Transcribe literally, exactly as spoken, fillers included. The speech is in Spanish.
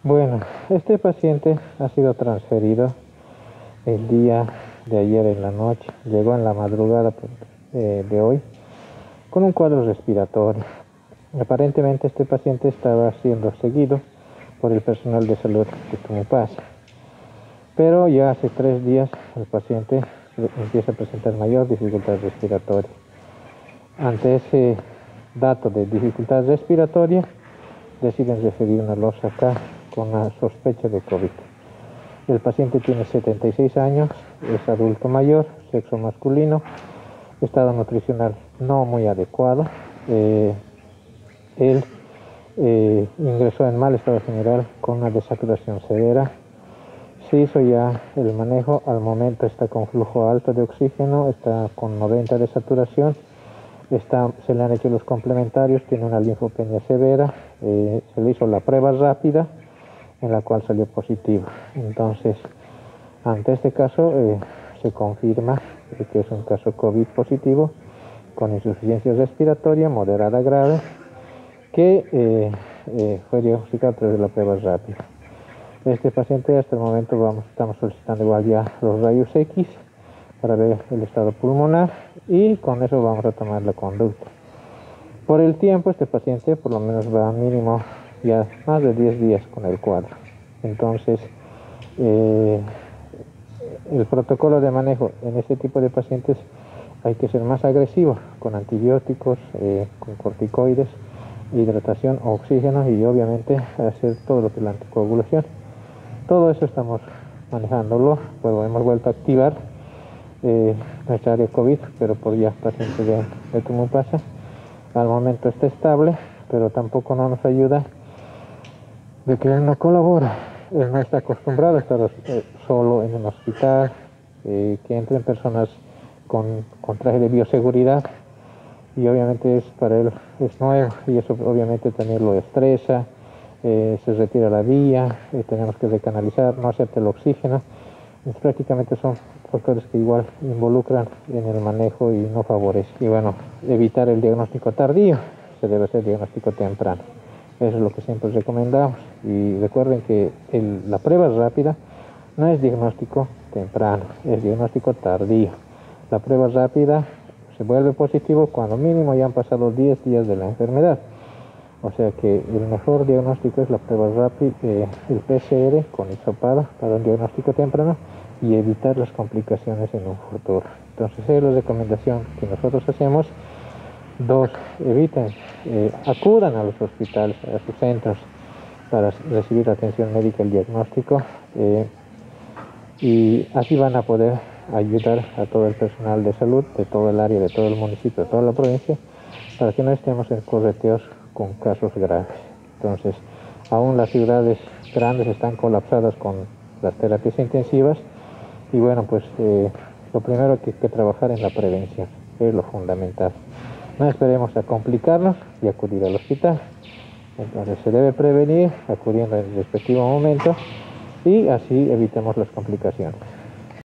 Bueno, este paciente ha sido transferido el día de ayer en la noche. Llegó en la madrugada eh, de hoy con un cuadro respiratorio. Aparentemente este paciente estaba siendo seguido por el personal de salud de Tumupasa, pero ya hace tres días el paciente empieza a presentar mayor dificultad respiratoria. Ante ese dato de dificultad respiratoria, deciden referirnos acá con una sospecha de COVID. El paciente tiene setenta y seis años, es adulto mayor, sexo masculino, estado nutricional no muy adecuado. Eh, él eh, ingresó en mal estado general con una desaturación severa. Se hizo ya el manejo, al momento está con flujo alto de oxígeno, está con noventa de saturación. Está, se le han hecho los complementarios, tiene una linfopenia severa, eh, se le hizo la prueba rápida en la cual salió positivo. Entonces, ante este caso eh, se confirma que es un caso COVID positivo con insuficiencia respiratoria moderada grave que eh, eh, fue diagnosticado a través de la prueba rápida. Este paciente hasta el momento vamos, estamos solicitando igual ya los rayos X para ver el estado pulmonar y con eso vamos a tomar la conducta. Por el tiempo, este paciente por lo menos va mínimo ya más de diez días con el cuadro. Entonces, eh, el protocolo de manejo en este tipo de pacientes hay que ser más agresivo, con antibióticos, eh, con corticoides, hidratación, oxígeno y obviamente hacer todo lo que es la anticoagulación. Todo eso estamos manejándolo, pues hemos vuelto a activar Eh, nuestra área COVID, pero por ya paciente de, de Tumupasa. Al momento está estable, pero tampoco no nos ayuda de que él no colabora. Él no está acostumbrado a estar eh, solo en un hospital, eh, que entren personas con, con traje de bioseguridad y obviamente es para él es nuevo y eso obviamente también lo estresa. Eh, se retira la vía, eh, tenemos que recanalizar, no acepta el oxígeno. Entonces, prácticamente son factores que igual involucran en el manejo y no favorecen. Y bueno, evitar el diagnóstico tardío, se debe hacer diagnóstico temprano. Eso es lo que siempre recomendamos. Y recuerden que el, la prueba rápida no es diagnóstico temprano, es diagnóstico tardío. La prueba rápida se vuelve positivo cuando mínimo ya han pasado diez días de la enfermedad. O sea que el mejor diagnóstico es la prueba rápida, eh, el P C R con hisopado para un diagnóstico temprano y evitar las complicaciones en un futuro. Entonces, esa es la recomendación que nosotros hacemos. Dos, eviten, eh, acudan a los hospitales, a sus centros para recibir atención médica, el diagnóstico, eh, y así van a poder ayudar a todo el personal de salud de todo el área, de todo el municipio, de toda la provincia, para que no estemos en correteos con casos graves. Entonces, aún las ciudades grandes están colapsadas con las terapias intensivas y bueno, pues eh, lo primero que hay que trabajar en la prevención, es lo fundamental. No esperemos a complicarnos y acudir al hospital. Entonces se debe prevenir acudiendo en el respectivo momento y así evitemos las complicaciones.